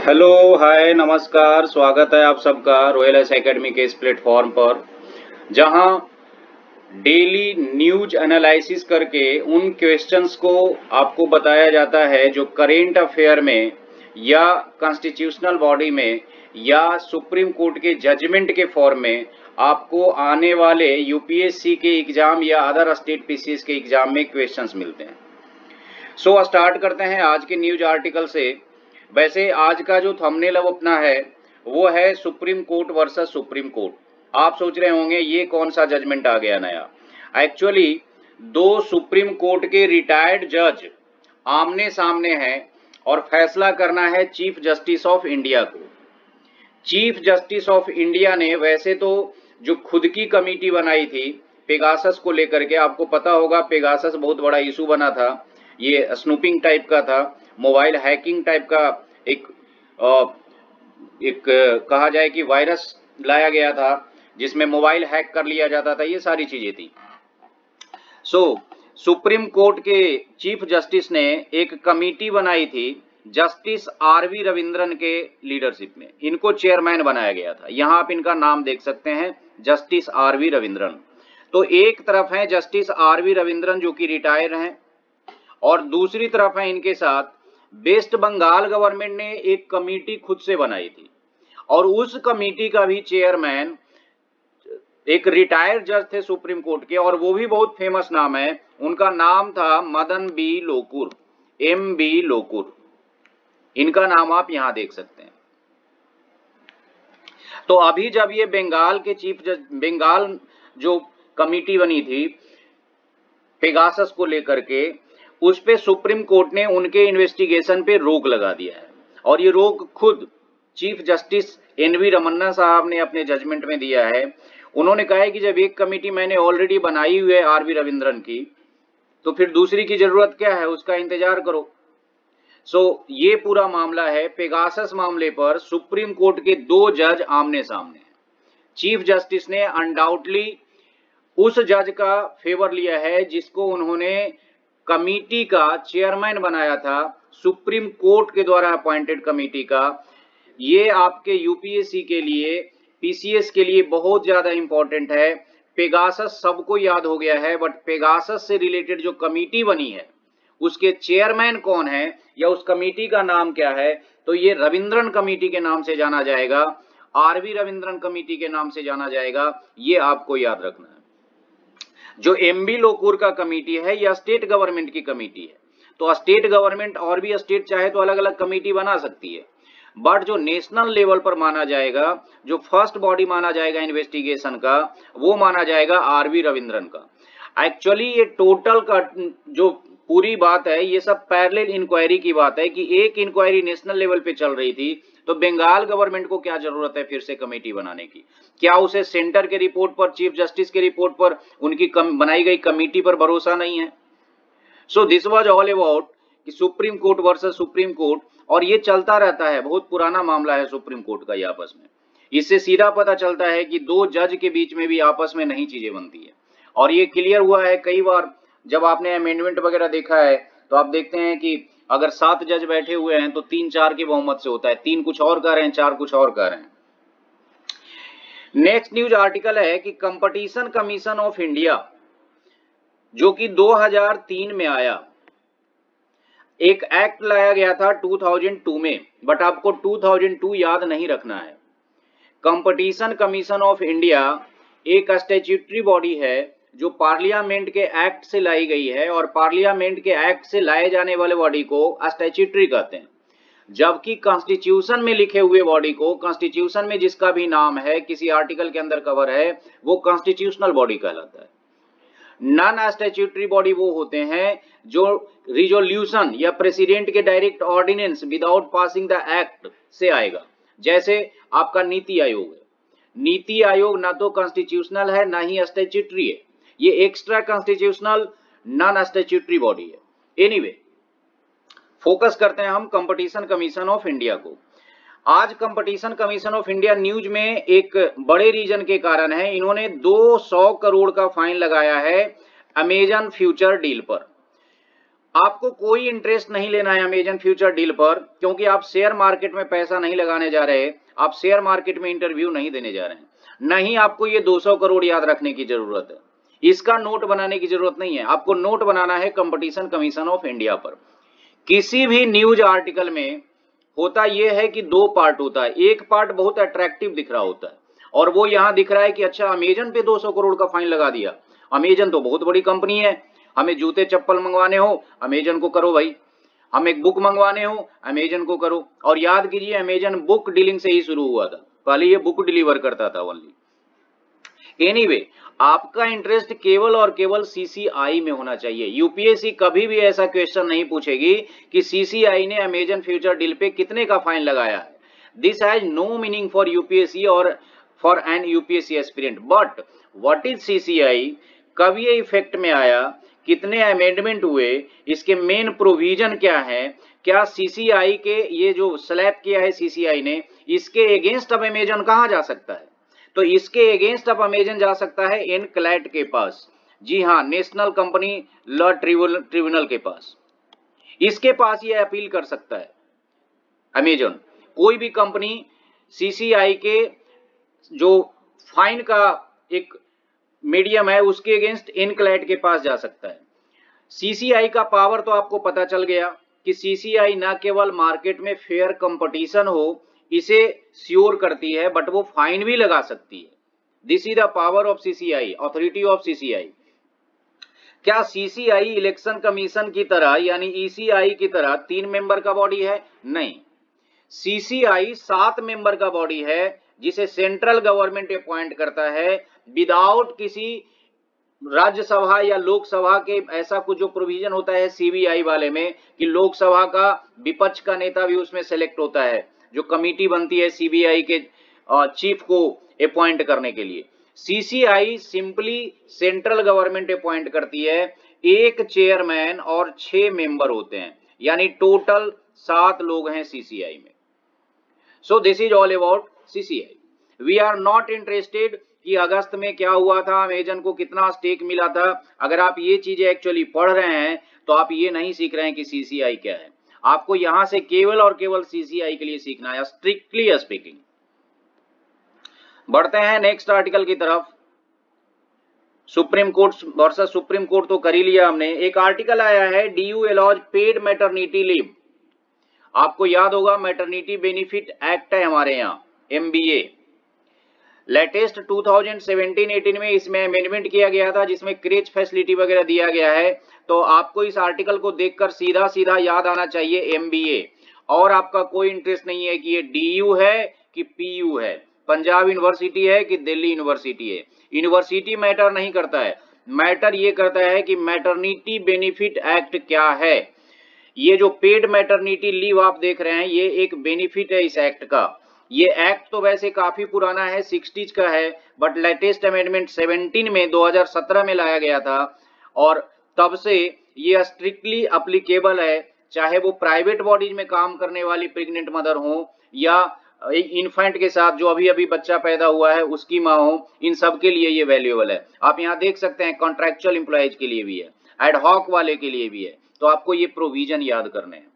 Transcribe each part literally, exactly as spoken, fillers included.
Hello, हाय, नमस्कार। स्वागत है आप सबका रॉयल एस एकेडमी के इस प्लेटफॉर्म पर, जहां डेली न्यूज एनालिसिस करके उन क्वेश्चंस को आपको बताया जाता है जो करेंट अफेयर में या कॉन्स्टिट्यूशनल बॉडी में या सुप्रीम कोर्ट के जजमेंट के फॉर्म में आपको आने वाले यूपीएससी के एग्जाम या अदर स्टेट पीसीएस के एग्जाम में क्वेश्चंस मिलते हैं। सो so, स्टार्ट करते हैं आज के न्यूज आर्टिकल से। वैसे आज का जो थंबनेल अब अपना है वो है Supreme Court versus Supreme Court. आप सोच रहे होंगे ये कौन सा जजमेंट आ गया नया। एक्चुअली दो सुप्रीम कोर्ट के रिटायर्ड जज आमने सामने हैं और फैसला करना है चीफ जस्टिस ऑफ इंडिया को। चीफ जस्टिस ऑफ इंडिया ने वैसे तो जो खुद की कमेटी बनाई थी पेगासस को लेकर के, आपको पता होगा पेगासस बहुत बड़ा इशू बना था। ये स्नूपिंग टाइप का था, मोबाइल हैकिंग टाइप का एक एक कहा जाए कि वायरस लाया गया था जिसमें मोबाइल हैक कर लिया जाता था, ये सारी चीजें थी। सो सुप्रीम कोर्ट के चीफ जस्टिस ने एक कमेटी बनाई थी जस्टिस आर वी रविंद्रन के लीडरशिप में। इनको चेयरमैन बनाया गया था। यहाँ आप इनका नाम देख सकते हैं, जस्टिस आर वी रविंद्रन। तो एक तरफ है जस्टिस आर वी रविंद्रन जो कि रिटायर हैं, और दूसरी तरफ है इनके साथ वेस्ट बंगाल गवर्नमेंट ने एक कमेटी खुद से बनाई थी, और उस कमेटी का भी चेयरमैन एक रिटायर्ड जज थे सुप्रीम कोर्ट के, और वो भी बहुत फेमस नाम है। उनका नाम था Madan B Lokur, M B Lokur. इनका नाम आप यहां देख सकते हैं। तो अभी जब ये बंगाल के चीफ जज, बंगाल जो कमेटी बनी थी पेगासस को लेकर के, उस पे सुप्रीम कोर्ट ने उनके इन्वेस्टिगेशन पे रोक लगा दिया है, और ये रोक खुद Chief Justice N V Ramana साहब ने अपने जजमेंट में दिया है। उन्होंने कहा है कि जब एक कमेटी मैंने ऑलरेडी बनाई हुई है आर वी रविंद्रन की, तो फिर दूसरी की जरूरत क्या है, उसका इंतजार करो। सो so, ये पूरा मामला है। पेगासस मामले पर सुप्रीम कोर्ट के दो जज आमने सामने हैं। चीफ जस्टिस ने अनडाउटली उस जज का फेवर लिया है जिसको उन्होंने कमेटी का चेयरमैन बनाया था, सुप्रीम कोर्ट के द्वारा अपॉइंटेड कमेटी का। ये आपके यूपीएससी के लिए, पीसीएस के लिए बहुत ज्यादा इंपॉर्टेंट है। पेगासस सबको याद हो गया है, बट पेगासस से रिलेटेड जो कमेटी बनी है उसके चेयरमैन कौन है या उस कमेटी का नाम क्या है, तो ये रविंद्रन कमेटी के नाम से जाना जाएगा, आर वी रविंद्रन कमेटी के नाम से जाना जाएगा। ये आपको याद रखना है। जो एम बी लोकुर का कमेटी है यह स्टेट गवर्नमेंट की कमेटी है। तो स्टेट गवर्नमेंट और भी स्टेट चाहे तो अलग अलग कमेटी बना सकती है, बट जो नेशनल लेवल पर माना जाएगा, जो फर्स्ट बॉडी माना जाएगा इन्वेस्टिगेशन का, वो माना जाएगा आर वी रविंद्रन का। एक्चुअली ये टोटल का जो पूरी बात है, ये सब पैरेलल इंक्वायरी की बात है कि एक इंक्वायरी नेशनल लेवल पे चल रही थी, तो बंगाल गवर्नमेंट को क्या जरूरत है फिर से कमेटी बनाने की? क्या उसे सेंटर के रिपोर्ट पर, चीफ जस्टिस के रिपोर्ट पर, उनकी कम, बनाई गई कमेटी पर भरोसा नहीं है? So this was all about कि Supreme Court versus Supreme Court, और ये चलता रहता है, बहुत पुराना मामला है सुप्रीम कोर्ट का ये आपस में। इससे सीधा पता चलता है कि दो जज के बीच में भी आपस में नहीं चीजें बनती है, और ये क्लियर हुआ है कई बार। जब आपने अमेंडमेंट वगैरह देखा है तो आप देखते हैं कि अगर सात जज बैठे हुए हैं तो तीन चार के बहुमत से होता है, तीन कुछ और कह रहे हैं, चार कुछ और कह रहे हैं। नेक्स्ट न्यूज आर्टिकल है कि कंपटीशन कमीशन ऑफ इंडिया जो कि दो हज़ार तीन में आया, एक एक्ट लाया गया था दो हज़ार दो में, बट आपको दो हज़ार दो याद नहीं रखना है। कंपटीशन कमीशन ऑफ इंडिया एक स्टैट्यूटरी बॉडी है जो पार्लियामेंट के एक्ट से लाई गई है, और पार्लियामेंट के एक्ट से लाए जाने वाले बॉडी को स्टैट्यूटरी कहते हैं, जबकि कॉन्स्टिट्यूशन में लिखे हुए बॉडी को, कॉन्स्टिट्यूशन में जिसका भी नाम है, किसी आर्टिकल के अंदर कवर है, वो कॉन्स्टिट्यूशनल बॉडी कहलाता है। नॉन स्टैट्यूटरी बॉडी वो होते हैं जो रिजोल्यूशन या प्रेसिडेंट के direct ordinance without passing the act से आएगा। जैसे आपका नीति आयोग है, नीति आयोग ना तो कॉन्स्टिट्यूशनल है ना ही स्टैट्यूटरी है, ये extra constitutional non statutory body है। एनीवे, फोकस करते हैं हम कंपटीशन कमीशन ऑफ इंडिया को। आज Competition Commission of India news में एक बड़े रीजन के कारण है, इन्होंने दो सौ करोड़ का फाइन लगाया है अमेजन फ्यूचर डील पर। आपको कोई इंटरेस्ट नहीं लेना है अमेजन फ्यूचर डील पर, क्योंकि आप शेयर मार्केट में पैसा नहीं लगाने जा रहे, आप शेयर मार्केट में इंटरव्यू नहीं देने जा रहे हैं, नहीं आपको ये दो सौ करोड़ याद रखने की जरूरत है, इसका नोट बनाने की जरूरत नहीं है। आपको नोट बनाना है कंपटीशन कमीशन ऑफ इंडिया पर। किसी भी न्यूज आर्टिकल में होता यह है कि दो पार्ट होता है, एक पार्ट बहुत अट्रैक्टिव दिख रहा होता है और वो यहां दिख रहा है कि अच्छा अमेजन पे दो सौ करोड़ का फाइन लगा दिया, अमेजन तो बहुत बड़ी कंपनी है, हमें जूते चप्पल मंगवाने हो अमेजन को करो भाई, हम एक बुक मंगवाने हो अमेजन को करो। और याद कीजिए अमेजन बुक डीलिंग से ही शुरू हुआ था, पहले ये बुक डिलीवर करता था ओनली। एनीवे anyway, आपका इंटरेस्ट केवल और केवल सीसीआई में होना चाहिए। यूपीएससी कभी भी ऐसा क्वेश्चन नहीं पूछेगी कि सीसीआई ने अमेजन फ्यूचर डील पे कितने का फाइन लगाया है। This has no meaning for UPSC और for an UPSC aspirant. But what is CCI, कब ये इफेक्ट में आया, कितने अमेंडमेंट हुए, इसके मेन प्रोविजन क्या है, क्या सीसीआई के ये जो स्लैप किया है सीसीआई ने, इसके अगेंस्ट अब अमेजन कहां जा सकता है? तो इसके अगेंस्ट अब अमेजन जा सकता है एनक्लैट के पास, जी हां, नेशनल कंपनी लॉ ट्रिब्यूनल के पास, इसके पास ये अपील कर सकता है अमेजन। कोई भी कंपनी सीसीआई के जो फाइन का एक मीडियम है उसके अगेंस्ट एनक्लैट के पास जा सकता है। सीसीआई का पावर तो आपको पता चल गया कि सीसीआई न केवल मार्केट में फेयर कंपटीशन हो इसे श्योर करती है, बट वो फाइन भी लगा सकती है। This is the power of CCI, authority of CCI. क्या सीसीआई इलेक्शन कमीशन की तरह यानी ईसीआई की तरह तीन मेंबर का बॉडी है? नहीं, सीसीआई सात मेंबर का बॉडी है जिसे सेंट्रल गवर्नमेंट अपॉइंट करता है विदाउट किसी राज्यसभा या लोकसभा के, ऐसा कुछ जो प्रोविजन होता है सीबीआई वाले में कि लोकसभा का विपक्ष का नेता भी उसमें सेलेक्ट होता है, जो कमिटी बनती है सीबीआई के चीफ को अपॉइंट करने के लिए। CCI simply central government appoint करती है, एक चेयरमैन और छह मेंबर होते हैं, यानी टोटल सात लोग हैं सीसीआई में। So this is all about CCI. We are not interested कि अगस्त में क्या हुआ था, अमेजन को कितना स्टेक मिला था। अगर आप ये चीजें एक्चुअली पढ़ रहे हैं तो आप ये नहीं सीख रहे हैं कि सीसीआई क्या है। आपको यहां से केवल और केवल सीसीआई के लिए सीखना है, स्ट्रिक्टली स्पीकिंग। बढ़ते हैं नेक्स्ट आर्टिकल की तरफ। Supreme Court versus Supreme Court तो कर ही लिया हमने। एक आर्टिकल आया है DU allows paid maternity leave. आपको याद होगा मैटरनिटी बेनिफिट एक्ट है हमारे यहाँ, MBA. Latest two thousand seventeen eighteen में इसमें अमेंडमेंट किया गया था जिसमें क्रेच फैसिलिटी वगैरह दिया गया है। तो आपको इस आर्टिकल को देखकर सीधा सीधा याद आना चाहिए एमबीए, और आपका कोई इंटरेस्ट नहीं है कि ये डीयू है कि पीयू है, पंजाब यूनिवर्सिटी है कि दिल्ली यूनिवर्सिटी है। यूनिवर्सिटी मैटर नहीं करता है, मैटर ये करता है कि मैटरनिटी बेनिफिट एक्ट क्या है। ये जो पेड मैटरनिटी लीव आप देख रहे हैं ये एक बेनिफिट है इस एक्ट का। ये एक्ट तो वैसे काफी पुराना है, सिक्सटीज का है, बट लेटेस्ट अमेंडमेंट सेवेंटीन में दो हज़ार सत्रह में लाया गया था और तब से ये स्ट्रिक्टली अप्लीकेबल है, चाहे वो प्राइवेट बॉडीज में काम करने वाली प्रेग्नेंट मदर हो या इन्फेंट के साथ जो अभी अभी बच्चा पैदा हुआ है उसकी माँ हो, इन सब के लिए ये वैल्यूएबल है। आप यहाँ देख सकते हैं कॉन्ट्रैक्चुअल एम्प्लॉयज के लिए भी है, एडहॉक वाले के लिए भी है, तो आपको ये प्रोविजन याद करने हैं।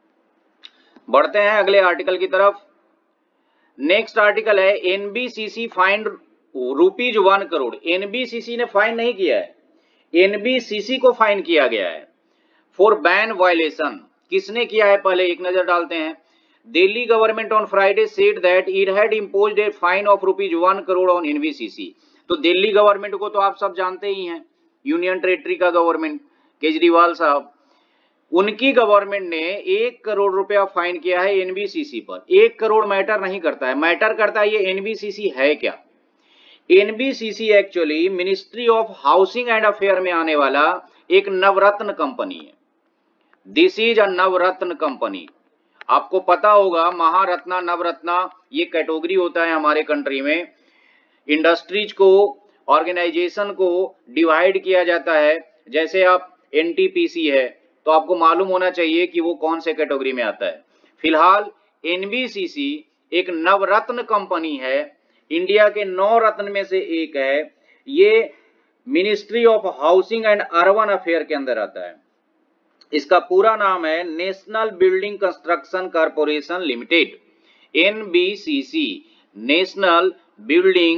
बढ़ते हैं अगले आर्टिकल की तरफ। नेक्स्ट आर्टिकल है NBCC fine rupees one crore. NBCC ने फाइन नहीं किया है, एनबीसीसी को फाइन किया गया है फॉर बैन वायलेशन। किसने किया है पहले एक नजर डालते हैं। Delhi government on Friday said that it had imposed a fine of rupees one crore on NBCC. तो दिल्ली गवर्नमेंट को तो आप सब जानते ही हैं, यूनियन टेरिटरी का गवर्नमेंट केजरीवाल साहब, उनकी गवर्नमेंट ने एक करोड़ रुपया फाइन किया है एनबीसीसी पर। एक करोड़ मैटर नहीं करता है, मैटर करता है ये एनबीसीसी है क्या। NBCC actually ministry of housing and affair में आने वाला एक नवरत्न कंपनी है। This is a Navratna company. आपको पता होगा महारत्ना नवरत्ना ये कैटेगरी होता है हमारे कंट्री में। इंडस्ट्रीज को, ऑर्गेनाइजेशन को डिवाइड किया जाता है। जैसे आप एनटीपीसी है तो आपको मालूम होना चाहिए कि वो कौन से कैटेगरी में आता है। फिलहाल एनबीसीसी एक नवरत्न कंपनी है, इंडिया के नौ रत्न में से एक है। ये ministry of housing and urban affair के अंदर आता है। इसका पूरा नाम है national building construction corporation limited, NBCC, national building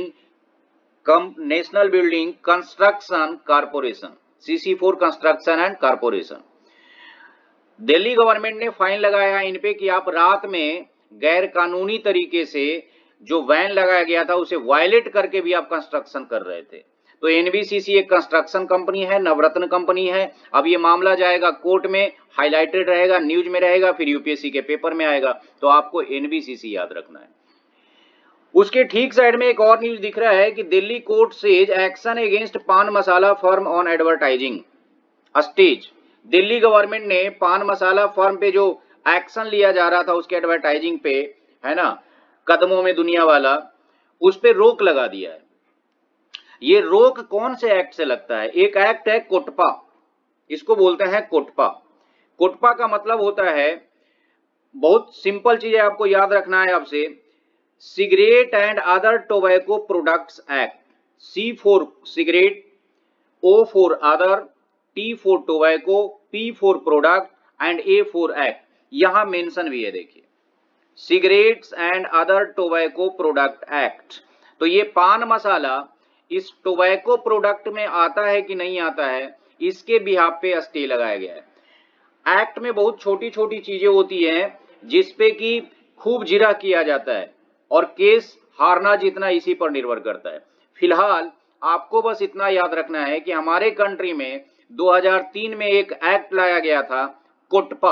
national building construction corporation, CC for construction and corporation. Delhi government ने फाइन लगाया इन पे कि आप रात में गैर कानूनी तरीके से जो वैन लगाया गया था उसे वायलेट करके भी आप कंस्ट्रक्शन कर रहे थे। तो एनबीसीसी एक कंस्ट्रक्शन कंपनी है, नवरत्न कंपनी है। अब ये मामला जाएगा कोर्ट में, हाईलाइटेड रहेगा, न्यूज में रहेगा, फिर यूपीएससी के पेपर में आएगा। तो आपको एनबीसीसी याद रखना है। उसके ठीक साइड में एक और न्यूज दिख रहा है कि Delhi court says action against pan masala firm on advertising stage. Delhi government ने पान मसाला फर्म पे जो एक्शन लिया जा रहा था उसके एडवर्टाइजिंग पे, है ना, कदमों में दुनिया वाला, उस पे रोक लगा दिया है। ये रोक कौन से एक्ट से लगता है? एक एक्ट है कोटपा, इसको बोलते हैं कोटपा। कोटपा का मतलब होता है, बहुत सिंपल चीज है, आपको याद रखना है आपसे, cigarette and other tobacco products act. C for cigarette, O for other, T for tobacco, P for product and A for act. यहां मेंशन भी है, देखिए, cigarettes and other tobacco product act. तो ये पान मसाला इस टोबैको प्रोडक्ट में आता है कि नहीं आता है, इसके बिहाफ पे स्टे लगाया गया है। एक्ट में बहुत छोटी छोटी चीजें होती हैं जिसपे कि खूब जिरा किया जाता है और केस हारना जीतना इसी पर निर्भर करता है। फिलहाल आपको बस इतना याद रखना है कि हमारे कंट्री में दो हज़ार तीन में एक एक्ट लाया गया था कोटपा।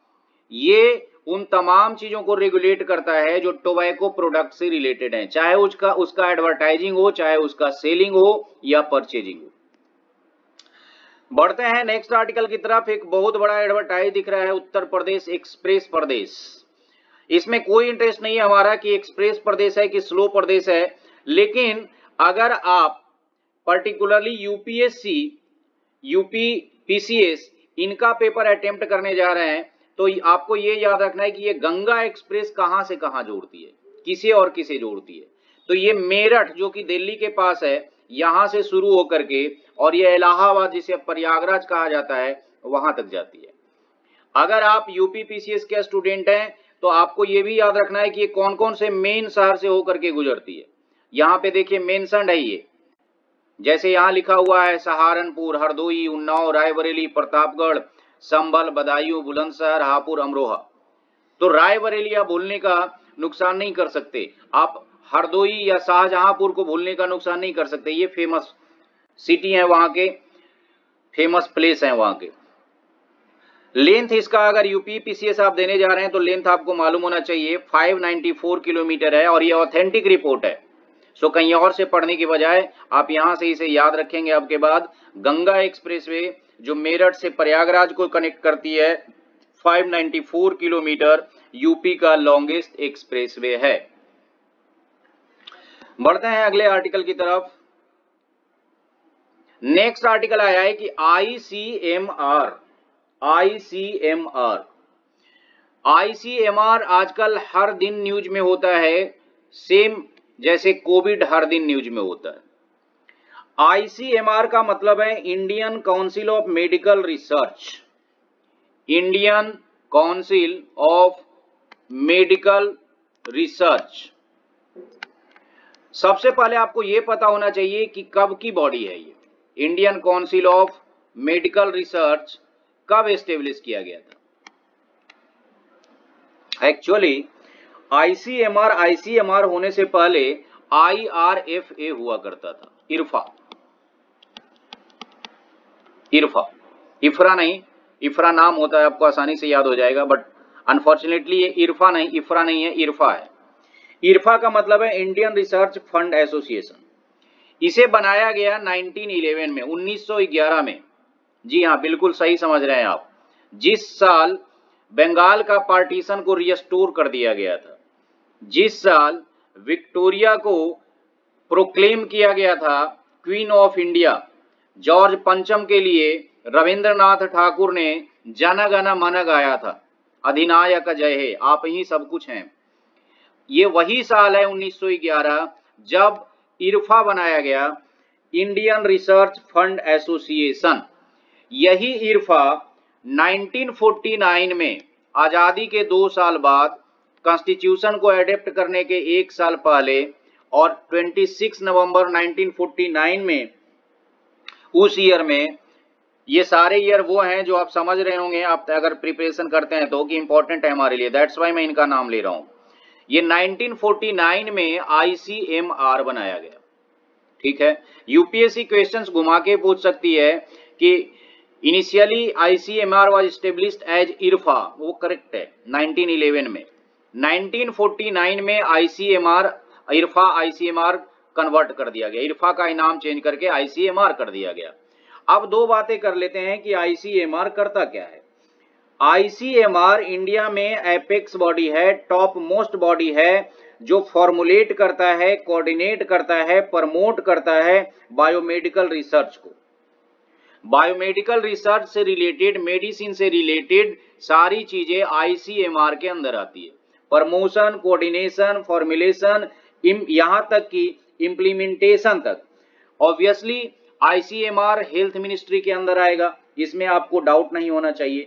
ये उन तमाम चीजों को रेगुलेट करता है जो टोबैको प्रोडक्ट से रिलेटेड हैं, चाहे उसका उसका एडवर्टाइजिंग हो, चाहे उसका सेलिंग हो या परचेजिंग हो। बढ़ते हैं नेक्स्ट आर्टिकल की तरफ। एक बहुत बड़ा एडवर्टाइज दिख रहा है, उत्तर प्रदेश एक्सप्रेस प्रदेश। इसमें कोई इंटरेस्ट नहीं है हमारा कि एक्सप्रेस प्रदेश है कि स्लो प्रदेश है, लेकिन अगर आप पर्टिकुलरली यूपीएससी, यूपी पीसीएस इनका पेपर अटेम्प्ट करने जा रहे हैं तो आपको ये याद रखना है कि ये गंगा एक्सप्रेस कहां से कहां जोड़ती है, किसे और किसे जोड़ती है। तो ये मेरठ जो कि दिल्ली के पास है, यहां से शुरू होकर के और ये इलाहाबाद जिसे प्रयागराज कहा जाता है वहां तक जाती है। अगर आप यूपी पीसीएस के स्टूडेंट हैं तो आपको ये भी याद रखना है कि ये कौन कौन से मेन शहर से होकर के गुजरती है। यहाँ पे देखिए मेंशन्ड है ये, जैसे यहाँ लिखा हुआ है सहारनपुर, हरदोई, उन्नाव, रायबरेली, प्रतापगढ़, संभल, बदायूं, बुलंदशहर, हापुड़, अमरोहा। तो रायबरेली आप भूलने का नुकसान नहीं कर सकते, आप हरदोई या शाहजहांपुर को भूलने का नुकसान नहीं कर सकते। ये फेमस सिटी है, वहां के फेमस प्लेस हैं वहां के। लेंथ इसका अगर यूपी पीसीएस आप देने जा रहे हैं तो लेंथ आपको मालूम होना चाहिए पाँच सौ चौरानवे किलोमीटर है और ये ऑथेंटिक रिपोर्ट है। सो कहीं और से पढ़ने की बजाय आप यहां से इसे याद रखेंगे। आपके बाद गंगा एक्सप्रेसवे जो मेरठ से प्रयागराज को कनेक्ट करती है, पाँच सौ चौरानवे किलोमीटर, यूपी का लॉन्गेस्ट एक्सप्रेसवे है। बढ़ते हैं अगले आर्टिकल की तरफ। नेक्स्ट आर्टिकल आया है कि आईसीएमआर, आईसीएमआर आईसीएमआर आजकल हर दिन न्यूज में होता है, सेम जैसे कोविड हर दिन न्यूज में होता है। आईसीएमआर का मतलब है Indian Council of Medical Research, Indian Council of Medical Research. सबसे पहले आपको यह पता होना चाहिए कि कब की बॉडी है ये। Indian Council of Medical Research कब एस्टेब्लिश किया गया था? एक्चुअली आईसीएमआर आईसीएमआर होने से पहले आईआरएफए हुआ करता था, इरफा इरफा इफरा नहीं, इफरा नाम होता है, आपको आसानी से याद हो जाएगा, बट अनफॉर्चुनेटली ये इरफा नहीं, इफरा नहीं है, इरफा है। इरफा का मतलब है इंडियन रिसर्च फंड एसोसिएशन। इसे बनाया गया उन्नीस सौ ग्यारह में, उन्नीस सौ ग्यारह में। जी हाँ, बिल्कुल सही समझ रहे हैं आप। जिस साल बंगाल का पार्टीशन को रिस्टोर कर दिया गया था, जिस साल विक्टोरिया को प्रोक्लेम किया गया था क्वीन ऑफ इंडिया, जॉर्ज पंचम के लिए रविंद्रनाथ ठाकुर ने जन गण मन गाया था, अधिनायक जय हे, आप ही सब कुछ हैं। ये वही साल है उन्नीस सौ ग्यारह जब इरफा बनाया गया, इंडियन रिसर्च फंड एसोसिएशन। यही इरफा नाइनटीन फोर्टी नाइन में आजादी के दो साल बाद कॉन्स्टिट्यूशन को एडेप्ट करने के एक साल पहले और छब्बीस नवंबर नाइनटीन फोर्टी नाइन में, उस ईयर में, ये सारे ईयर वो हैं जो आप समझ रहे होंगे आप अगर प्रिपरेशन करते हैं तो, कि इंपॉर्टेंट है हमारे लिए, दैट्स वाई मैं इनका नाम ले रहा हूं। ये नाइनटीन फोर्टी नाइन में आईसीएमआर बनाया गया, ठीक है। यूपीएससी क्वेश्चंस घुमा के पूछ सकती है कि initially ICMR was established as IRFA, वो करेक्ट है नाइनटीन इलेवन में। नाइनटीन फोर्टी नाइन में आईसीएमआर इरफा आईसीएमआर कन्वर्ट कर दिया गया, इरफा का नाम चेंज करके आईसीएमआर कर दिया गया। अब दो बातें कर लेते हैं कि आईसीएमआर करता क्या है। आईसीएमआर इंडिया में एपेक्स बॉडी है, टॉप मोस्ट बॉडी है, जो फॉर्मुलेट करता है, कोऑर्डिनेट करता है, प्रमोट करता है बायोमेडिकल रिसर्च को। बायोमेडिकल रिसर्च से रिलेटेड, मेडिसिन से रिलेटेड सारी चीजें आईसीएमआर के अंदर आती है। प्रमोशन, कोऑर्डिनेशन, फॉर्मुलेशन, यहां तक कि इंप्लीमेंटेशन तक। ऑब्वियसली आईसीएमआर हेल्थ मिनिस्ट्री के अंदर आएगा, इसमें आपको डाउट नहीं होना चाहिए।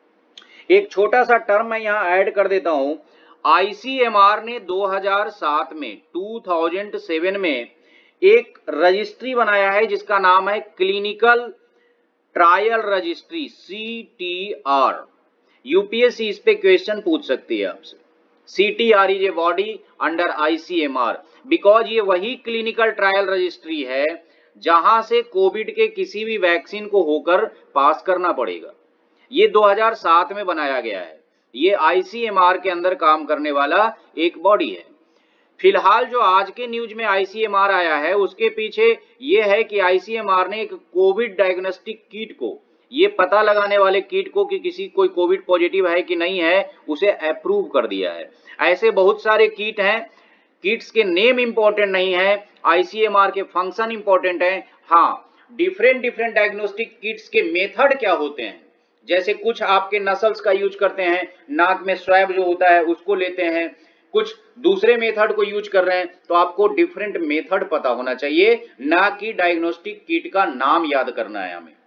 एक छोटा सा टर्म मैं यहां ऐड कर देता हूं। आईसीएमआर ने दो हज़ार सात में, दो हज़ार सात में एक रजिस्ट्री बनाया है जिसका नाम है clinical trial registry, C T R. UPSC इस पे क्वेश्चन पूछ सकती है आपसे। C T R is a body under ICMR because ये वही क्लिनिकल ट्रायल रजिस्ट्री है जहां से कोविड के किसी भी वैक्सीन को होकर पास करना पड़ेगा। ये दो हज़ार सात में बनाया गया है। ये आईसीएमआर के अंदर काम करने वाला एक बॉडी है। फिलहाल जो आज के न्यूज में आईसीएमआर आया है उसके पीछे ये है कि आईसीएमआर ने एक कोविड डायग्नोस्टिक किट को, ये पता लगाने वाले किट को कि किसी कोई कोविड पॉजिटिव है कि नहीं है, उसे अप्रूव कर दिया है। ऐसे बहुत सारे किट हैं, किट्स के नेम इंपॉर्टेंट नहीं है, आईसीएमआर के फंक्शन इंपॉर्टेंट है। हाँ, डिफरेंट डिफरेंट डायग्नोस्टिक किट्स के मेथड क्या होते हैं, जैसे कुछ आपके नसल्स का यूज करते हैं, नाक में स्वैब जो होता है उसको लेते हैं, कुछ दूसरे मेथड को यूज कर रहे हैं, तो आपको डिफरेंट मेथड पता होना चाहिए, ना कि डायग्नोस्टिक किट का नाम याद करना है हमें।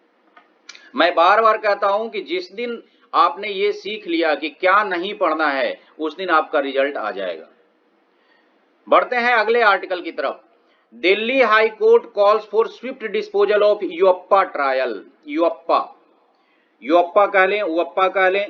मैं बार बार कहता हूं कि जिस दिन आपने ये सीख लिया कि क्या नहीं पढ़ना है, उस दिन आपका रिजल्ट आ जाएगा। बढ़ते हैं अगले आर्टिकल की तरफ। Delhi High Court calls for swift disposal of UAPA trial. UAPA UAPA कह लें, उअप्पा कह लें,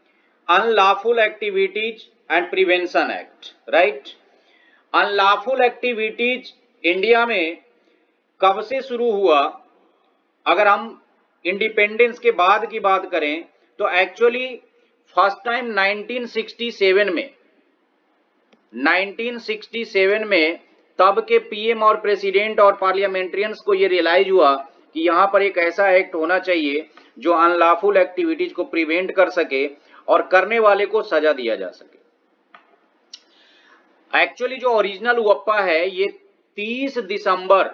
unlawful activities and prevention act, right. Unlawful activities India में कब से शुरू हुआ? अगर हम इंडिपेंडेंस के बाद की बात करें तो actually first time nineteen sixty seven में नाइनटीन सिक्सटी सेवन में तब के पीएम और प्रेसिडेंट और पार्लियामेंट्रियंस को ये रियलाइज हुआ कि यहां पर एक ऐसा एक्ट होना चाहिए जो अनलॉफुल एक्टिविटीज को प्रिवेंट कर सके और करने वाले को सजा दिया जा सके। एक्चुअली जो ओरिजिनल उअप्पा है ये तीस दिसंबर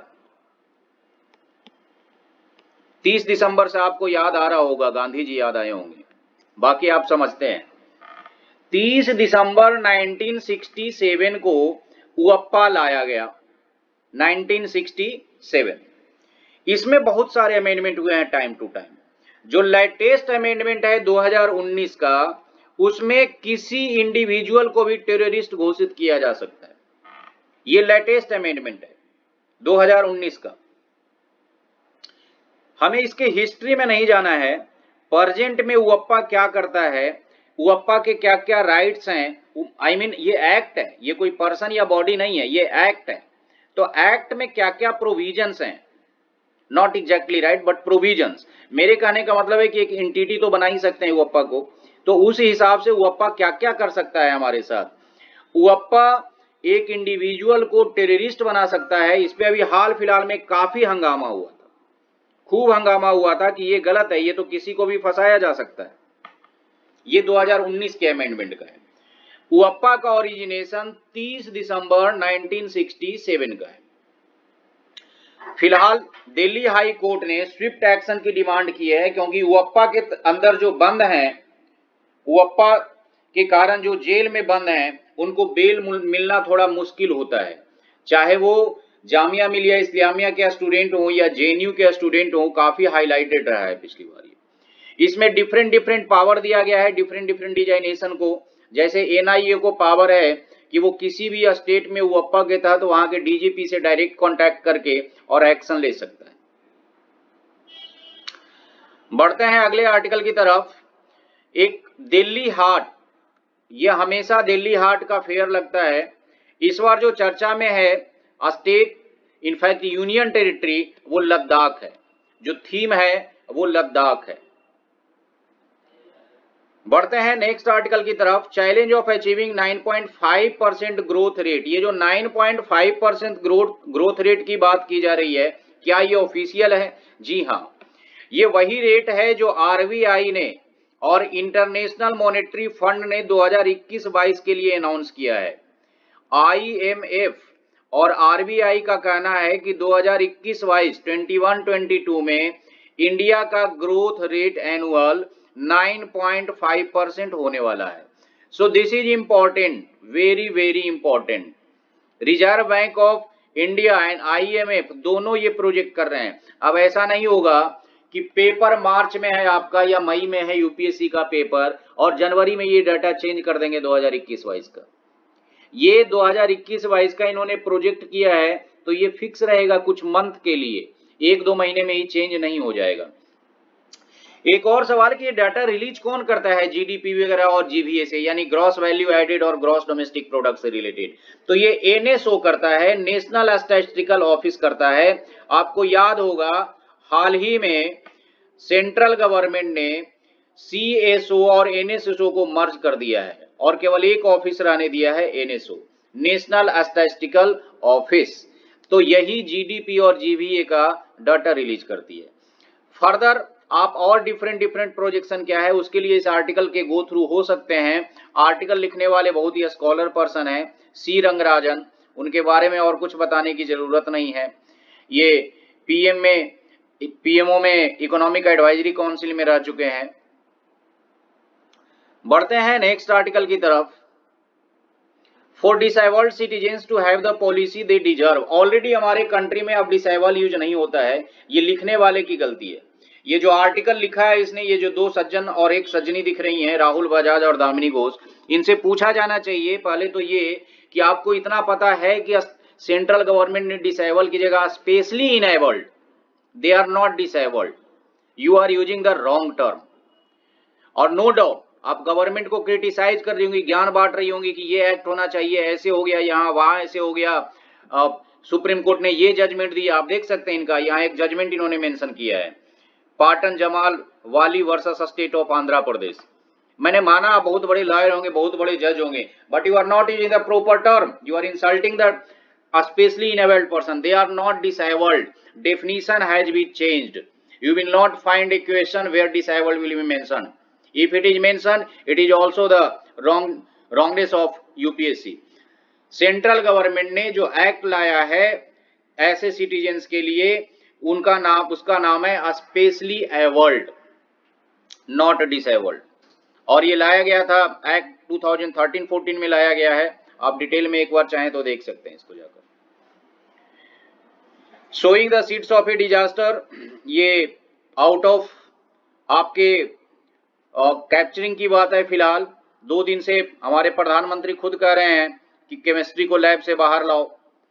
तीस दिसंबर से आपको याद आ रहा होगा, गांधी जी याद आए होंगे, बाकी आप समझते हैं। तीस दिसंबर नाइनटीन सिक्सटी सेवन को उअप्पा लाया गया, नाइनटीन सिक्सटी सेवन। इसमें बहुत सारे अमेंडमेंट हुए हैं टाइम टू टाइम। जो लेटेस्ट अमेंडमेंट है दो हज़ार उन्नीस का, उसमें किसी इंडिविजुअल को भी टेररिस्ट घोषित किया जा सकता है। ये लेटेस्ट अमेंडमेंट है दो हज़ार उन्नीस का। हमें इसके हिस्ट्री में नहीं जाना है, प्रेजेंट में उअप्पा क्या करता है, उअप्पा के क्या क्या राइट्स हैं। आई मीन ये एक्ट है, ये कोई पर्सन या बॉडी नहीं है, ये एक्ट है। तो एक्ट में क्या क्या प्रोविजंस हैं, not exactly right but provisions. मेरे कहने का मतलब है कि एक एंटिटी तो बना ही सकते हैं उअप्पा को, तो उस हिसाब से उअप्पा क्या क्या कर सकता है हमारे साथ। उअप्पा एक इंडिविजुअल को टेररिस्ट बना सकता है। इस पे अभी हाल फिलहाल में काफी हंगामा हुआ था, खूब हंगामा हुआ था कि ये गलत है, ये तो किसी को भी फंसाया जा सकता है। ये दो हज़ार उन्नीस के अमेंडमेंट का है। उअप्पा का ओरिजिनेशन तीस दिसंबर नाइनटीन सिक्सटी सेवन का है। फिलहाल दिल्ली हाई कोर्ट ने स्विफ्ट एक्शन की डिमांड की है, क्योंकि उअप्पा के अंदर जो बंद हैं, उअप्पा के कारण जो जेल में बंद हैं, उनको बेल मिलना थोड़ा मुश्किल होता है। चाहे वो जामिया मिलिया इस्लामिया के स्टूडेंट हो या जेएनयू के स्टूडेंट हो, काफी हाईलाइटेड रहा है पिछली बार। इसमें डिफरेंट डिफरेंट पावर दिया गया है डिफरेंट डिफरेंट डिजाइनेशन को। जैसे एनआईए को पावर है कि वो किसी भी स्टेट में वप्पा के तहत तो वहां के डीजीपी से डायरेक्ट कांटेक्ट करके और एक्शन ले सकता है। बढ़ते हैं अगले आर्टिकल की तरफ। एक दिल्ली हाट, ये हमेशा दिल्ली हाट का फेयर लगता है। इस बार जो चर्चा में है स्टेट इनफैक्ट यूनियन टेरिटरी वो लद्दाख है, जो थीम है वो लद्दाख है। बढ़ते हैं नेक्स्ट आर्टिकल की तरफ। Challenge of achieving nine point five percent growth rate, ये जो nine point five percent growth growth rate की बात की जा रही है, क्या ये ऑफिशियल है? जी हाँ, ये वही रेट है जो आरबीआई ने और इंटरनेशनल मॉनेटरी फंड ने दो हज़ार इक्कीस बाईस के लिए अनाउंस किया है। आईएमएफ और आरबीआई का कहना है कि दो हज़ार इक्कीस बाईस इक्कीस बाईस में इंडिया का growth rate annual nine point five percent होने वाला है। So this is important, very very important. Reserve Bank of India and IMF दोनों ये प्रोजेक्ट कर रहे हैं। अब ऐसा नहीं होगा कि पेपर मार्च में है आपका या मई में है यूपीएससी का पेपर और जनवरी में ये डाटा चेंज कर देंगे दो हज़ार इक्कीस बाईस का। ये दो हज़ार इक्कीस बाईस का इन्होंने प्रोजेक्ट किया है तो ये फिक्स रहेगा कुछ मंथ के लिए, एक दो महीने में ही चेंज नहीं हो जाएगा। एक और सवाल कि ये डाटा रिलीज कौन करता है जीडीपी वगैरह और जीवीए से, यानी ग्रॉस वैल्यू एडेड और ग्रॉस डोमेस्टिक प्रोडक्ट से रिलेटेड? तो ये एनएसओ करता है, नेशनल स्टैटिस्टिकल ऑफिस करता है। आपको याद होगा हाल ही में सेंट्रल गवर्नमेंट ने सीएसओ और एनएसओ को मर्ज कर दिया है और केवल एक ऑफिस रहने दिया है, एनएसओ, नेशनल स्टैटिस्टिकल ऑफिस। तो यही जीडीपी और जीवीए का डाटा रिलीज करती है। फर्दर आप और डिफरेंट डिफरेंट प्रोजेक्शन क्या है उसके लिए इस आर्टिकल के गो थ्रू हो सकते हैं। आर्टिकल लिखने वाले बहुत ही स्कॉलर पर्सन है सी रंगराजन, उनके बारे में और कुछ बताने की जरूरत नहीं है। ये पीएम में पीएमओ में इकोनॉमिक एडवाइजरी काउंसिल में रह चुके हैं। बढ़ते हैं नेक्स्ट आर्टिकल की तरफ। For disabled citizens to have the policy they deserve, already हमारे कंट्री में अब डिसेबल यूज नहीं होता है, ये लिखने वाले की गलती है। ये जो आर्टिकल लिखा है इसने, ये जो दो सज्जन और एक सज्जनी दिख रही हैं, राहुल बजाज और दामिनी घोष, इनसे पूछा जाना चाहिए पहले तो ये कि आपको इतना पता है कि सेंट्रल गवर्नमेंट ने डिसेबल की जगह specially enabled, they are not disabled, you are using the wrong term. और नो डाउट आप गवर्नमेंट को क्रिटिसाइज कर रही होंगी, ज्ञान बांट रही होंगी कि ये एक्ट होना चाहिए, ऐसे हो गया, यहाँ वहां ऐसे हो गया, सुप्रीम कोर्ट ने ये जजमेंट दिया। आप देख सकते हैं इनका यहाँ एक जजमेंट इन्होंने मेंशन किया है, Patan Jamal Vali versus state of Andhra Pradesh. मैंने माना आप बहुत बड़े लॉयर होंगे, बहुत बड़े जज होंगे, but you are not using the proper term, you are insulting the specially enabled person, they are not disabled, definition has been changed, you will not find a question where disabled will be mentioned, if it is mentioned it is also the wrong wrongness of UPSC. Central government ने जो act लाया है ऐसे citizens के लिए, उनका नाम उसका नाम है स्पेशली एबल्ड, नॉट डिसेबल्ड, और ये लाया गया था act two thousand thirteen fourteen में लाया गया है। आप डिटेल में एक बार चाहें तो देख सकते हैं इसको जाकर। Showing the seeds of a disaster, ये आउट ऑफ आपके कैप्चरिंग uh, की बात है। फिलहाल दो दिन से हमारे प्रधानमंत्री खुद कह रहे हैं कि केमिस्ट्री को लैब से बाहर लाओ,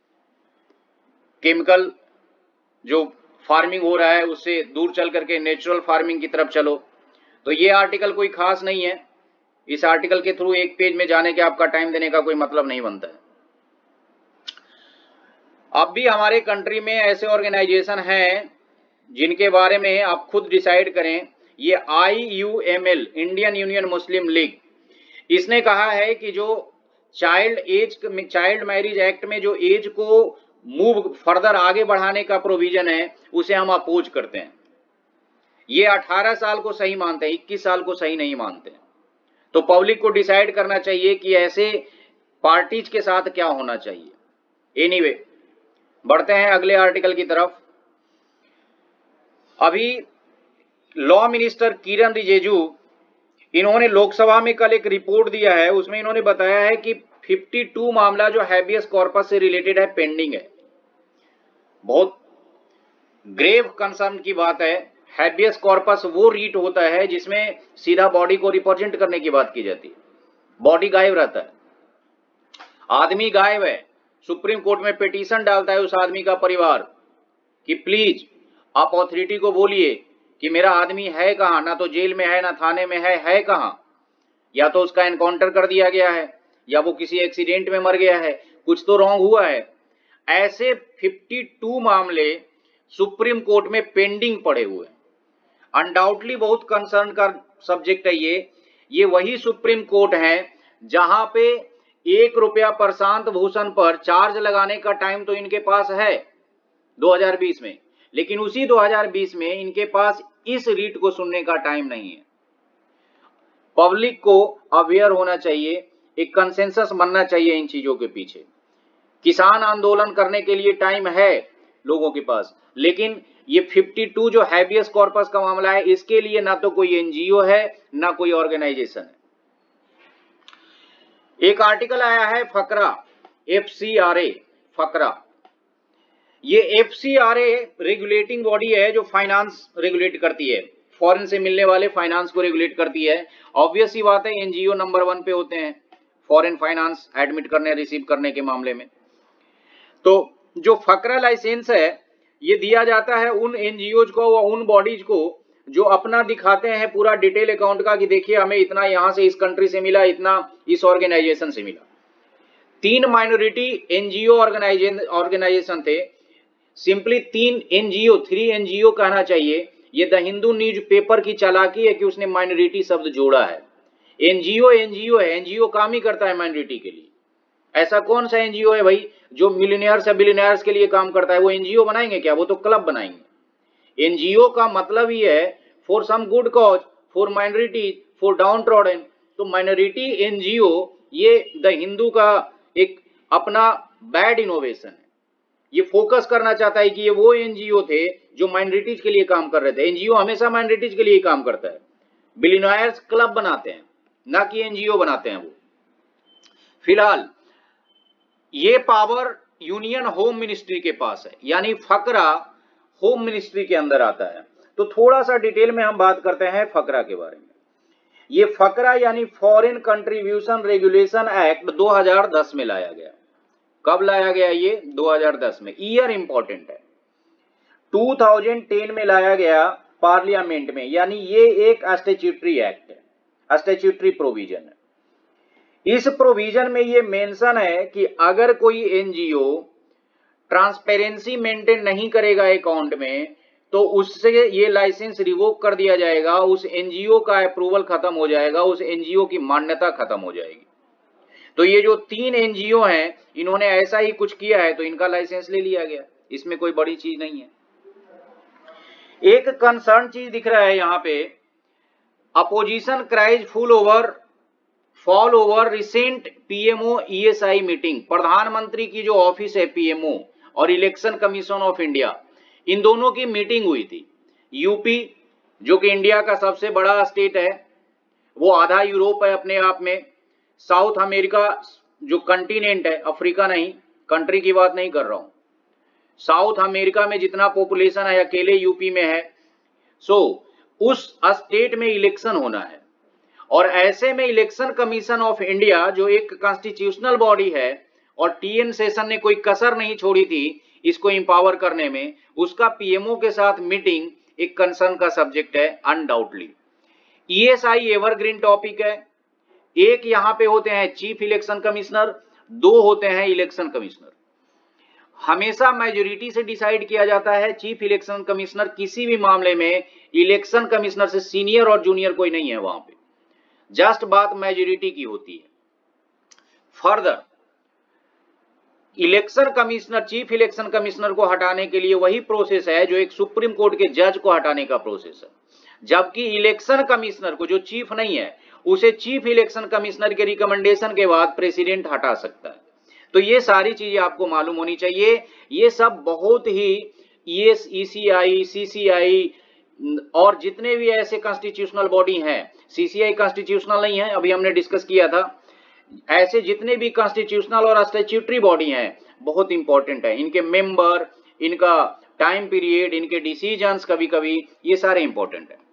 केमिकल जो फार्मिंग हो रहा है उससे दूर चल करके नेचुरल फार्मिंग की तरफ चलो। तो ये आर्टिकल कोई खास नहीं है, इस आर्टिकल के थ्रू एक पेज में जाने के आपका टाइम देने का कोई मतलब नहीं बनता है। अब भी हमारे कंट्री में ऐसे ऑर्गेनाइजेशन हैं जिनके बारे में आप खुद डिसाइड करें। ये I U M L, Indian Union Muslim League, इसने कहा है कि जो child age child marriage act में जो एज को मूव फर्दर आगे बढ़ाने का प्रोविजन है उसे हम अपोज करते हैं। ये अठारह साल को सही मानते हैं, इक्कीस साल को सही नहीं मानते। तो पब्लिक को डिसाइड करना चाहिए कि ऐसे पार्टीज के साथ क्या होना चाहिए। एनीवे, बढ़ते हैं अगले आर्टिकल की तरफ। अभी लॉ मिनिस्टर किरण रिजिजू, इन्होंने लोकसभा में कल एक रिपोर्ट दिया है, उसमें इन्होंने बताया है कि बावन मामला जो हैबियस कॉर्पस से रिलेटेड है पेंडिंग है। बहुत ग्रेव कंसर्न की बात है। हैबियस कॉर्पस वो रीट होता है जिसमें सीधा बॉडी को रिप्रेजेंट करने की बात की जाती है, बॉडी गायब रहता है, आदमी गायब है, सुप्रीम कोर्ट में पिटीशन डालता है उस आदमी का परिवार कि प्लीज आप अथॉरिटी को बोलिए कि मेरा आदमी है कहाँ, ना तो जेल में है ना थाने में है, है कहाँ, या तो उसका एनकाउंटर कर दिया गया है या वो किसी एक्सीडेंट में मर गया है, कुछ तो रॉन्ग हुआ है। ऐसे बावन मामले सुप्रीम कोर्ट में पेंडिंग पड़े हुए हैं। अनडाउटली बहुत कंसर्न का सब्जेक्ट है ये ये वही सुप्रीम कोर्ट है जहां पे एक रुपया प्रशांत भूषण पर चार्ज लगाने का टाइम तो इनके पास है दो हज़ार बीस में, लेकिन उसी दो हज़ार बीस में इनके पास इस रीट को सुनने का टाइम नहीं है। पब्लिक को अवेयर होना चाहिए, एक कंसेंसस बनना चाहिए इन चीजों के पीछे। किसान आंदोलन करने के लिए टाइम है लोगों के पास, लेकिन ये बावन जो हैबियस कॉर्पस का मामला है इसके लिए ना तो कोई एनजीओ है ना कोई ऑर्गेनाइजेशन है। एक आर्टिकल आया है फकरा, F C R A FCRA. ये F C R A regulating body है जो फाइनेंस रेगुलेट करती है, फॉरेन से मिलने वाले फाइनेंस को रेगुलेट करती है। ऑब्वियस ही बात है एनजीओ नंबर वन पे होते हैं फॉरेन फाइनेंस एडमिट करने रिसीव करने के मामले में। तो जो फकरा लाइसेंस है ये दिया जाता है उन एनजीओ को व उन बॉडीज को जो अपना दिखाते हैं पूरा डिटेल अकाउंट का कि देखिए हमें इतना यहां से इस कंट्री से मिला, इतना इस ऑर्गेनाइजेशन से मिला। तीन माइनॉरिटी एनजीओ ऑर्गेनाइजेशन थे, सिंपली तीन एनजीओ, थ्री एनजीओ कहना चाहिए। ये द हिंदू न्यूज पेपर की चालाकी है कि उसने माइनॉरिटी शब्द जोड़ा है। एनजीओ एनजीओ है, एनजीओ काम ही करता है माइनॉरिटी के लिए। ऐसा कौन सा एनजीओ है भाई जो मिलियनियर्स या बिलियनियर्स के लिए काम करता है? वो एनजीओ बनाएंगे क्या? वो तो क्लब बनाएंगे। एनजीओ का मतलब ही है for some good cause, for minorities, for downtrodden. तो माइनॉरिटी एनजीओ ये द हिंदू का एक अपना बैड इनोवेशन है। ये फोकस करना चाहता है कि ये वो एनजीओ थे जो माइनॉरिटीज के लिए काम कर रहे थे। एनजीओ हमेशा माइनॉरिटीज के लिए काम करता है। बिलियनियर्स क्लब बनाते हैं ना कि एनजीओ बनाते हैं वो। फिलहाल ये पावर यूनियन होम मिनिस्ट्री के पास है, यानी फकरा होम मिनिस्ट्री के अंदर आता है। तो थोड़ा सा डिटेल में हम बात करते हैं फकरा के बारे में। ये फकरा यानी फॉरेन कंट्रीब्यूशन रेगुलेशन एक्ट दो हज़ार दस में लाया गया। कब लाया गया? ये दो हज़ार दस में। ईयर इंपॉर्टेंट है, दो हज़ार दस में लाया गया पार्लियामेंट में, यानी ये एक स्टैट्यूटरी एक्ट है, स्टैट्यूटरी प्रोविजन है। इस प्रोविजन में ये मेंशन है कि अगर कोई एनजीओ ट्रांसपेरेंसी मेंटेन नहीं करेगा अकाउंट में तो उससे ये लाइसेंस रिवोक कर दिया जाएगा, उस एनजीओ का अप्रूवल खत्म हो जाएगा, उस एनजीओ की मान्यता खत्म हो जाएगी। तो ये जो तीन एनजीओ हैं इन्होंने ऐसा ही कुछ किया है तो इनका लाइसेंस ले लिया गया, इसमें कोई बड़ी चीज नहीं है। एक कंसर्न चीज दिख रहा है यहाँ पे, opposition cries full over fall over recent PMO ESI meeting. प्रधानमंत्री की जो ऑफिस है पीएमओ और इलेक्शन कमीशन ऑफ इंडिया, इन दोनों की मीटिंग हुई थी। यूपी जो कि इंडिया का सबसे बड़ा स्टेट है, वो आधा यूरोप है अपने आप में। साउथ अमेरिका जो कंटिनेंट है, अफ्रीका नहीं, कंट्री की बात नहीं कर रहा हूं, साउथ अमेरिका में जितना पॉपुलेशन है अकेले यूपी में है। सो उस स्टेट में इलेक्शन होना है और ऐसे में इलेक्शन कमीशन ऑफ इंडिया जो एक कॉन्स्टिट्यूशनल बॉडी है और टीएन सेशन ने कोई कसर नहीं छोड़ी थी इसको इंपावर करने में, उसका पीएमओ के साथ मीटिंग एक कंसर्न का सब्जेक्ट है अनडाउटली। ईएसआई एवरग्रीन टॉपिक है। एक यहां पे होते हैं चीफ इलेक्शन कमिश्नर, दो होते हैं इलेक्शन कमिश्नर। हमेशा मेजोरिटी से डिसाइड किया जाता है। चीफ इलेक्शन कमिश्नर किसी भी मामले में इलेक्शन कमिश्नर से सीनियर और जूनियर कोई नहीं है वहां पे, जस्ट बात मेजोरिटी की होती है। Further election commissioner, chief election commissioner को हटाने के लिए वही प्रोसेस है जो एक सुप्रीम कोर्ट के जज को हटाने का प्रोसेस है, जबकि इलेक्शन कमिश्नर को जो चीफ नहीं है उसे चीफ इलेक्शन कमिश्नर के रिकमेंडेशन के बाद प्रेसिडेंट हटा सकता है। तो ये सारी चीजें आपको मालूम होनी चाहिए। ये सब बहुत ही ईएस, ईसीआई, सीसीआई और जितने भी ऐसे कॉन्स्टिट्यूशनल बॉडी हैं, सीसीआई कॉन्स्टिट्यूशनल नहीं है, अभी हमने डिस्कस किया था, ऐसे जितने भी कॉन्स्टिट्यूशनल और स्टैट्यूटरी बॉडी हैं बहुत इंपॉर्टेंट है। इनके मेंबर, इनका टाइम पीरियड, इनके डिसीजंस कभी कभी, ये सारे इंपॉर्टेंट है।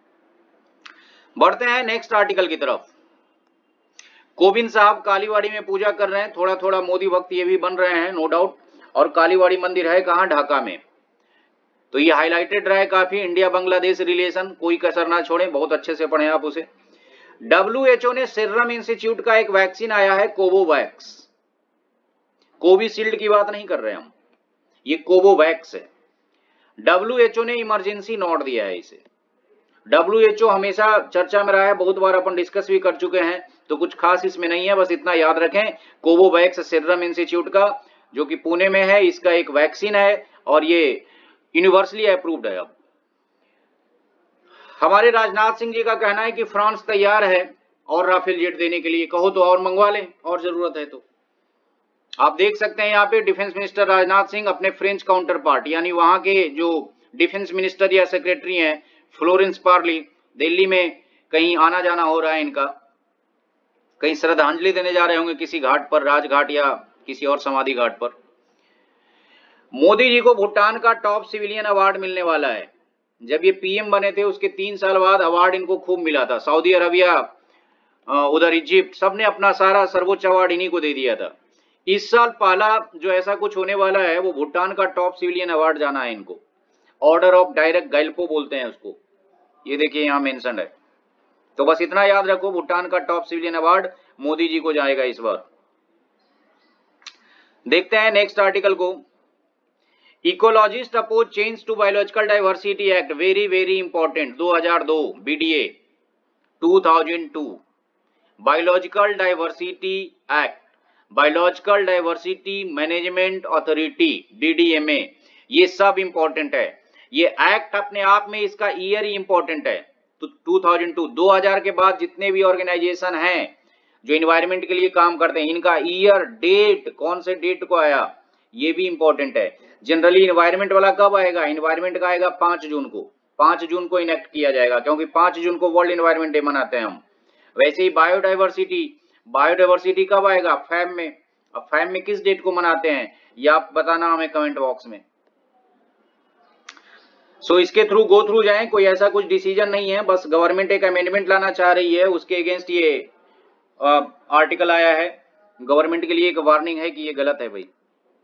बढ़ते हैं नेक्स्ट आर्टिकल की तरफ। कोविंद साहब कालीवाड़ी में पूजा कर रहे हैं, थोड़ा थोड़ा मोदी भक्त ये भी बन रहे हैं नो डाउट। और कालीवाड़ी मंदिर है कहाँ? ढाका में। तो ये हाईलाइटेड रहा है काफी, इंडिया बांग्लादेश रिलेशन, कोई कसर ना छोड़ें, बहुत अच्छे से पढ़ें आप उसे। डब्ल्यू एच ओ ने सीरम इंस्टीट्यूट का एक वैक्सीन आया है कोवोवैक्स, कोविशील्ड की बात नहीं कर रहे हम, ये कोवोवैक्स है। डब्ल्यू एच ओ ने इमरजेंसी नोट दिया है इसे। डब्ल्यू एच ओ हमेशा चर्चा में रहा है, बहुत बार अपन डिस्कस भी कर चुके हैं, तो कुछ खास इसमें नहीं है, बस इतना याद रखें कोवोवैक्स सीरम इंस्टीट्यूट का, जो कि पुणे में है, इसका एक वैक्सीन है और ये यूनिवर्सली अप्रूव्ड है। अब हमारे राजनाथ सिंह जी का कहना है कि फ्रांस तैयार है और राफेल जेट देने के लिए, कहो तो और मंगवा लें और जरूरत है तो। आप देख सकते हैं यहाँ पे डिफेंस मिनिस्टर राजनाथ सिंह अपने फ्रेंच काउंटर पार्ट, यानी वहां के जो डिफेंस मिनिस्टर या सेक्रेटरी हैं फ्लोरेंस पार्ली, दिल्ली में कहीं आना जाना हो रहा है इनका, कहीं श्रद्धांजलि देने जा रहे होंगे किसी घाट पर, राजघाट या किसी और समाधि घाट पर। मोदी जी को भूटान का टॉप सिविलियन अवार्ड मिलने वाला है। जब ये पीएम बने थे उसके तीन साल बाद अवार्ड इनको खूब मिला था। सऊदी अरबिया, उधर इजिप्ट, सबने अपना सारा सर्वोच्च अवार्ड इन्हीं को दे दिया था। इस साल पहला जो ऐसा कुछ होने वाला है वो भूटान का टॉप सिविलियन अवार्ड जाना है इनको, ऑर्डर ऑफ डायरेक्ट गैल्पो बोलते हैं उसको, ये देखिए यहाँ मेंशन है। तो बस इतना याद रखो, भूटान का top civilian award Modi ji को जाएगा इस बार। देखते हैं नेक्स्ट आर्टिकल को। Ecologist oppose change to biological diversity act, very very important, दो हज़ार दो बीडीए दो हज़ार दो, biological diversity act, biological diversity management authority DDMA, ये सब इंपॉर्टेंट है। ये एक्ट अपने आप में इसका ईयर ही इंपॉर्टेंट है। तो दो हज़ार दो, दो हज़ार के बाद जितने भी ऑर्गेनाइजेशन हैं जो इन्वायरमेंट के लिए काम करते हैं, इनका ईयर, डेट, कौन से डेट को आया, ये भी इंपॉर्टेंट है। जनरली इन्वायरमेंट वाला कब आएगा? इन्वायरमेंट का आएगा पांच जून को, पांच जून को इनेक्ट किया जाएगा, क्योंकि पांच जून को वर्ल्ड इन्वायरमेंट डे मनाते हैं हम। वैसे ही बायोडाइवर्सिटी, बायोडाइवर्सिटी कब आएगा? फैम में। अब फैम में किस डेट को मनाते हैं ये आप बताना हमें कमेंट बॉक्स में। सो so, इसके थ्रू गो थ्रू जाएं, कोई ऐसा कुछ डिसीजन नहीं है, बस गवर्नमेंट एक अमेंडमेंट लाना चाह रही है, उसके अगेंस्ट ये आर्टिकल आया है। गवर्नमेंट के लिए एक वार्निंग है कि ये गलत है भाई।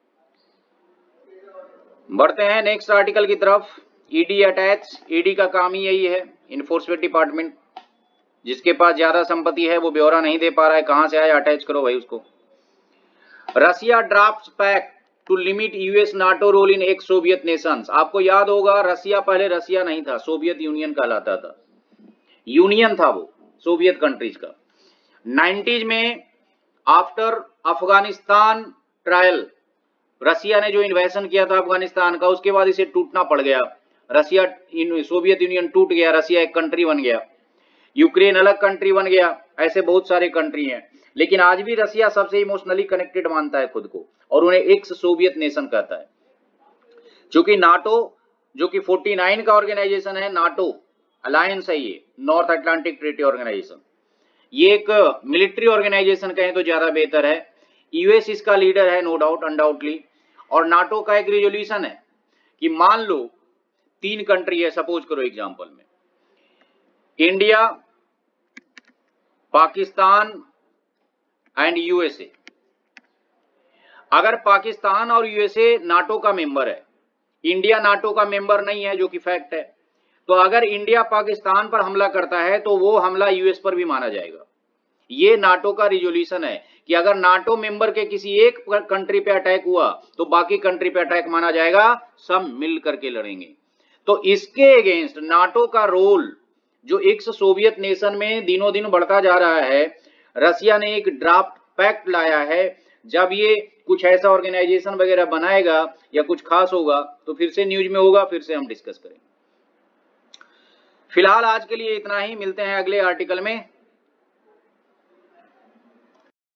बढ़ते हैं नेक्स्ट आर्टिकल की तरफ। ईडी अटैच, ईडी का काम ही यही है, इन्फोर्समेंट डिपार्टमेंट। जिसके पास ज्यादा संपत्ति है वो ब्यौरा नहीं दे पा रहा है, कहां से आया, अटैच करो भाई उसको। Russia draft pact to limit US NATO role in ex Soviet nations. आपको याद होगा रसिया पहले रसिया नहीं था, सोवियत यूनियन कहलाता था, यूनियन था वो सोवियत कंट्रीज का। नाइंटीज़ में आफ्टर अफगानिस्तान ट्रायल, रसिया ने जो इन्वेशन किया था अफगानिस्तान का, उसके बाद इसे टूटना पड़ गया। रसिया, सोवियत यूनियन टूट गया, रसिया एक कंट्री बन गया, यूक्रेन अलग कंट्री बन गया, ऐसे बहुत सारे कंट्री हैं। लेकिन आज भी रसिया सबसे इमोशनली कनेक्टेड मानता है खुद को और उन्हें एक्स सोवियत नेशन कहता है। क्योंकि नाटो जो कि उनचास का ऑर्गेनाइजेशन है, नाटो अलायंस है, ये नॉर्थ अटलांटिक ट्रीटी ऑर्गेनाइजेशन, ये एक मिलिट्री ऑर्गेनाइजेशन कहें तो ज्यादा बेहतर है। यूएस इसका लीडर है नो डाउट, अनडाउटली। और नाटो का एक रिजोल्यूशन है कि मान लो तीन कंट्री है, सपोज करो एग्जांपल में, इंडिया, पाकिस्तान एंड यूएसए। अगर पाकिस्तान और यूएसए नाटो का मेंबर है, इंडिया नाटो का मेंबर नहीं है, जो कि फैक्ट है, तो अगर इंडिया पाकिस्तान पर हमला करता है तो वो हमला यूएस पर भी माना जाएगा। ये नाटो का रिजोल्यूशन है कि अगर नाटो मेंबर के किसी एक कंट्री पे अटैक हुआ तो बाकी कंट्री पे अटैक माना जाएगा, सब मिल करके लड़ेंगे। तो इसके अगेंस्ट नाटो का रोल जो एक्स सोवियत नेशन में दिनों दिन बढ़ता जा रहा है, रसिया ने एक ड्राफ्ट पैक्ट लाया है। जब ये कुछ ऐसा ऑर्गेनाइजेशन वगैरह बनाएगा या कुछ खास होगा तो फिर से न्यूज में होगा, फिर से हम डिस्कस करेंगे। फिलहाल आज के लिए इतना ही, मिलते हैं अगले आर्टिकल में।